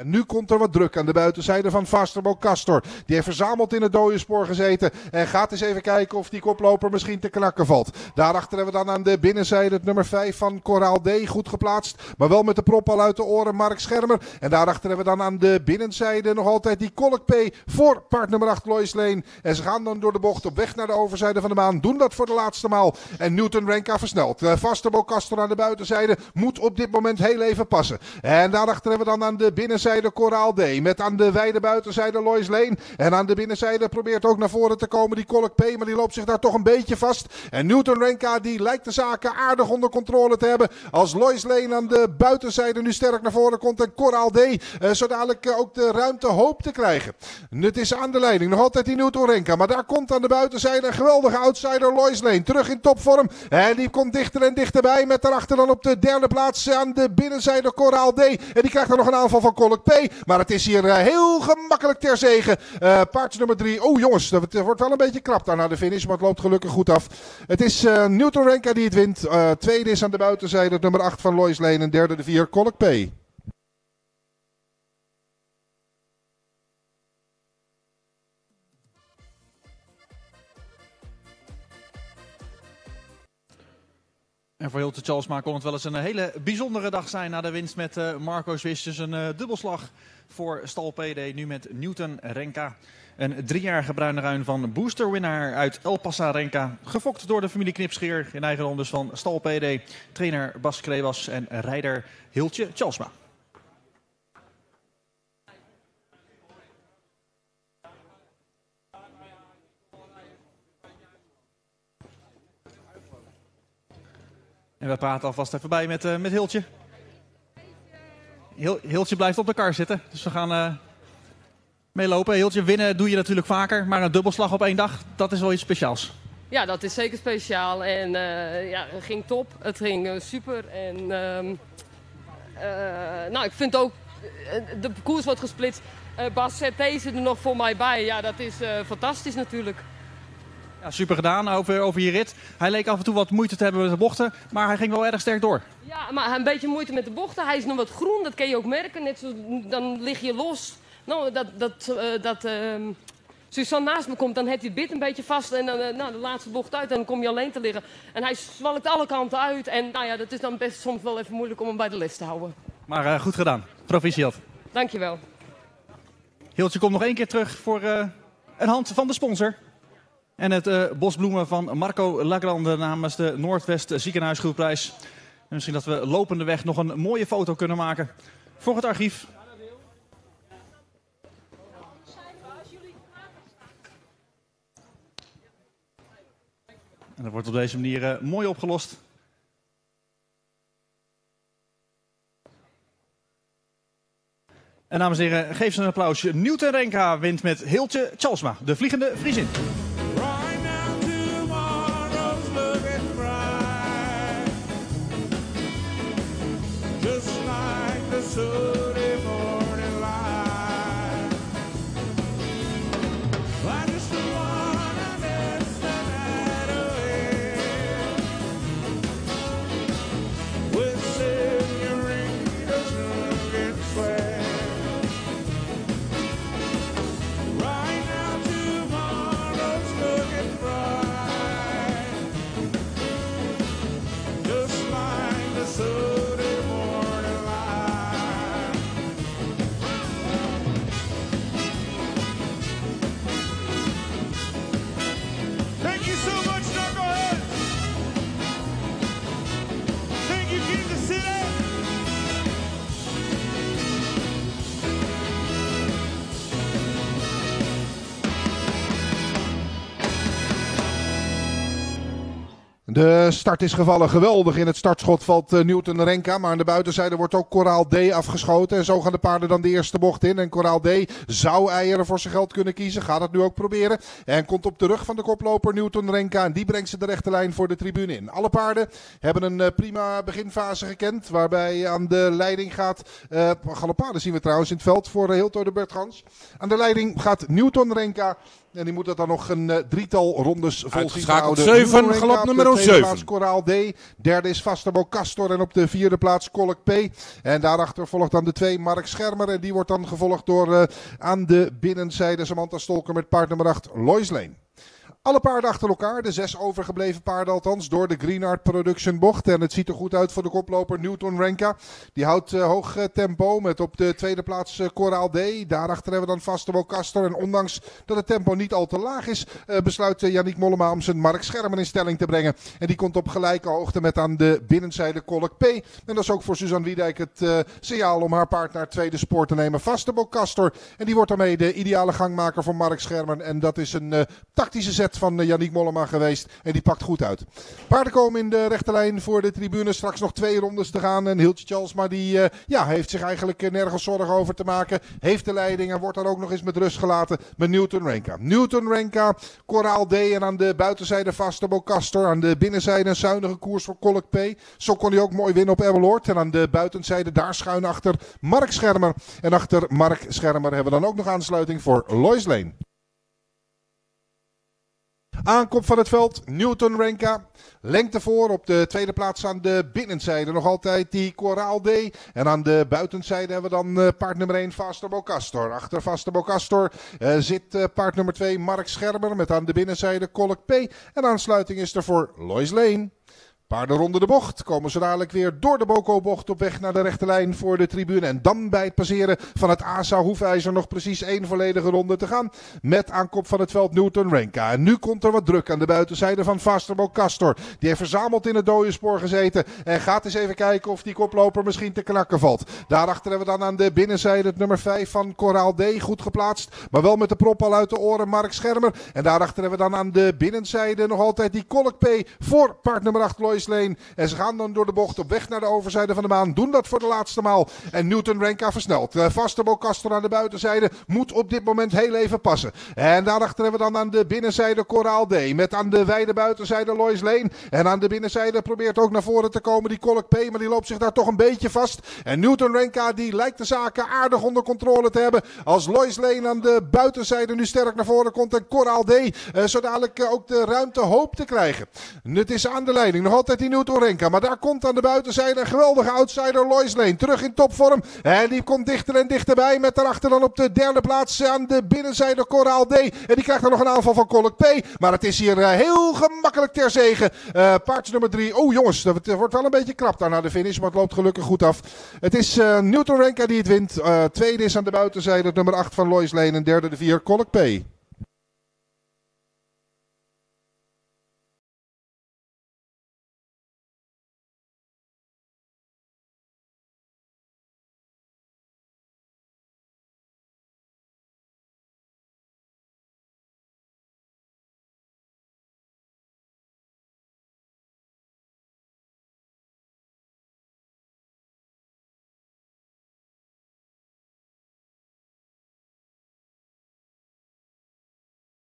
En nu komt er wat druk aan de buitenzijde van Fasterbo Castor. Die heeft verzameld in het dode spoor gezeten. En gaat eens even kijken of die koploper misschien te knakken valt. Daarachter hebben we dan aan de binnenzijde het nummer 5 van Coraal D. Goed geplaatst. Maar wel met de prop al uit de oren Mark Schermer. En daarachter hebben we dan aan de binnenzijde nog altijd die Kolk P. voor paard nummer 8 Lois Lane. En ze gaan dan door de bocht op weg naar de overzijde van de baan. Doen dat voor de laatste maal. En Newton Renka versnelt. Fasterbo Castor aan de buitenzijde moet op dit moment heel even passen. En daarachter hebben we dan aan de binnenzijde Coraal D. Met aan de wijde buitenzijde Lois Lane. En aan de binnenzijde probeert ook naar voren te komen die Kolk P. Maar die loopt zich daar toch een beetje vast. En Newton Renka die lijkt de zaken aardig onder controle te hebben. Als Lois Lane aan de buitenzijde nu sterk naar voren komt. En Coraal D. Zo dadelijk ook de ruimte hoopt te krijgen. Het is aan de leiding. Nog altijd die Newton Renka. Maar daar komt aan de buitenzijde een geweldige outsider Lois Lane. Terug in topvorm. En die komt dichter en dichterbij. Met daarachter dan op de derde plaats aan de binnenzijde Coraal D. En die krijgt dan nog een aanval van Kolk P. Maar het is hier heel gemakkelijk ter zege. Paard nummer 3. Oh jongens, het wordt wel een beetje krap daar naar de finish. Maar het loopt gelukkig goed af. Het is Newton Renka die het wint. Tweede is aan de buitenzijde nummer 8 van Lois Lane. En derde de 4 Kolk P. En voor Hilton Charlesma kon het wel eens een hele bijzondere dag zijn na de winst met Marco Swiss. Dus een dubbelslag voor stal PD, nu met Newton Renka. Een 3-jarige bruine ruin van boosterwinnaar uit El Pasarenka. Gefokt door de familie Knipscheer in eigendom dus van stal PD. Trainer Bas Krewas en rijder Hiltje Charlesma. En we praten alvast even bij met Hiltje. Hiltje blijft op de kar zitten, dus we gaan meelopen. Hiltje, winnen doe je natuurlijk vaker, maar een dubbelslag op één dag, dat is wel iets speciaals. Ja, dat is zeker speciaal en ja, het ging top, het ging super. En nou, ik vind ook, de koers wordt gesplitst. Bas zet deze er nog voor mij bij, ja dat is fantastisch natuurlijk. Ja, super gedaan over je rit. Hij leek af en toe wat moeite te hebben met de bochten, maar hij ging wel erg sterk door. Ja, maar een beetje moeite met de bochten. Hij is nog wat groen, dat kun je ook merken. Net zo, dan lig je los. Nou, dat Suzanne naast me komt, dan heeft hij het bit een beetje vast. En dan nou, de laatste bocht uit, en dan kom je alleen te liggen. En hij zwalkt alle kanten uit. En nou ja, dat is dan best soms wel even moeilijk om hem bij de les te houden. Maar goed gedaan. Proficiat. Dankjewel. Hiltje komt nog één keer terug voor een hand van de sponsor. En het bosbloemen van Marco Lagrande namens de Noordwest Ziekenhuisgroepprijs. En misschien dat we lopende weg nog een mooie foto kunnen maken voor het archief. En dat wordt op deze manier mooi opgelost. En dames en heren, geef ze een applausje. Newton Renka wint met Hiltje Charlesma, de Vliegende Friesin. De start is gevallen. Geweldig in het startschot valt Newton Renka. Maar aan de buitenzijde wordt ook Coraal D afgeschoten. En zo gaan de paarden dan de eerste bocht in. En Coraal D zou eieren voor zijn geld kunnen kiezen. Gaat het nu ook proberen. En komt op de rug van de koploper Newton Renka. En die brengt ze de rechte lijn voor de tribune in. Alle paarden hebben een prima beginfase gekend. Waarbij aan de leiding gaat... Galopade zien we trouwens in het veld voor Hilto de Bertgans. Aan de leiding gaat Newton Renka. En die moet het dan nog een drietal rondes vol zien te Uitgeschakeld houden. 7, galop nummer 7. Plaats Coraal D. Derde is Vasterbo Castor. En op de vierde plaats Kolk P. En daarachter volgt dan de 2 Mark Schermer. En die wordt dan gevolgd door aan de binnenzijde Samantha Stolker met paard nummer 8 Lois Lane. Alle paarden achter elkaar, de 6 overgebleven paarden althans, door de Greenart Production bocht. En het ziet er goed uit voor de koploper Newton Renka. Die houdt hoog tempo met op de tweede plaats Coraal D. Daarachter hebben we dan Vasterbo Castor. En ondanks dat het tempo niet al te laag is, besluit Yannick Mollema om zijn Mark Schermer in stelling te brengen. En die komt op gelijke hoogte met aan de binnenzijde Kolk P. En dat is ook voor Suzanne Wiedijk het signaal om haar paard naar het tweede spoor te nemen. Vasterbo Castor. En die wordt daarmee de ideale gangmaker voor Mark Schermer. En dat is een tactische zet van Yannick Mollema geweest. En die pakt goed uit. Paarden komen in de rechte lijn voor de tribune. Straks nog 2 rondes te gaan. En Hiltje Charlesma die heeft zich eigenlijk nergens zorgen over te maken. Heeft de leiding en wordt dan ook nog eens met rust gelaten met Newton Renka. Newton Renka, Coraal D. En aan de buitenzijde Vasterbo Castor. Aan de binnenzijde een zuinige koers voor Kolk P. Zo kon hij ook mooi winnen op Abelord. En aan de buitenzijde daar schuin achter Mark Schermer. En achter Mark Schermer hebben we dan ook nog aansluiting voor Lois Lane. Aankop van het veld, Newton Renka. Lengte voor op de tweede plaats aan de binnenzijde. Nog altijd die Coraal D. En aan de buitenzijde hebben we dan paard nummer 1 Vasterbo Castor. Achter Vasterbo Castor zit paard nummer 2 Mark Schermer. Met aan de binnenzijde Kolk P. En aansluiting is er voor Lois Lane. Paarden ronden de bocht, komen ze dadelijk weer door de Boko-bocht op weg naar de rechte lijn voor de tribune. En dan bij het passeren van het ASA Hoefijzer nog precies 1 volledige ronde te gaan. Met aan kop van het veld Newton Renka. En nu komt er wat druk aan de buitenzijde van Vasterbo Castor. Die heeft verzameld in het dode spoor gezeten. En gaat eens even kijken of die koploper misschien te knakken valt. Daarachter hebben we dan aan de binnenzijde het nummer 5 van Coraal D. Goed geplaatst, maar wel met de prop al uit de oren Mark Schermer. En daarachter hebben we dan aan de binnenzijde nog altijd die Kolk P. voor paard nummer 8 Lois Lane. En ze gaan dan door de bocht op weg naar de overzijde van de baan. Doen dat voor de laatste maal. En Newton Renka versnelt. Vasterbo Castor aan de buitenzijde moet op dit moment heel even passen. En daarachter hebben we dan aan de binnenzijde Coraal D. Met aan de wijde buitenzijde Lois Lane. En aan de binnenzijde probeert ook naar voren te komen die Kolk P. Maar die loopt zich daar toch een beetje vast. En Newton Renka die lijkt de zaken aardig onder controle te hebben. Als Lois Lane aan de buitenzijde nu sterk naar voren komt. En Coraal D. Zo dadelijk ook de ruimte hoopt te krijgen. Het is aan de leiding. Nog altijd die Newton Renka. Maar daar komt aan de buitenzijde een geweldige outsider Lois Lane. Terug in topvorm. En die komt dichter en dichterbij. Met daarachter dan op de derde plaats aan de binnenzijde Coraal D. En die krijgt dan nog een aanval van Kolk P. Maar het is hier heel gemakkelijk ter zege. Paard nummer 3. Oh jongens, het wordt wel een beetje krap daar naar de finish. Maar het loopt gelukkig goed af. Het is Newton Renka die het wint. Tweede is aan de buitenzijde het nummer 8 van Lois Lane. En derde de 4 Kolk P.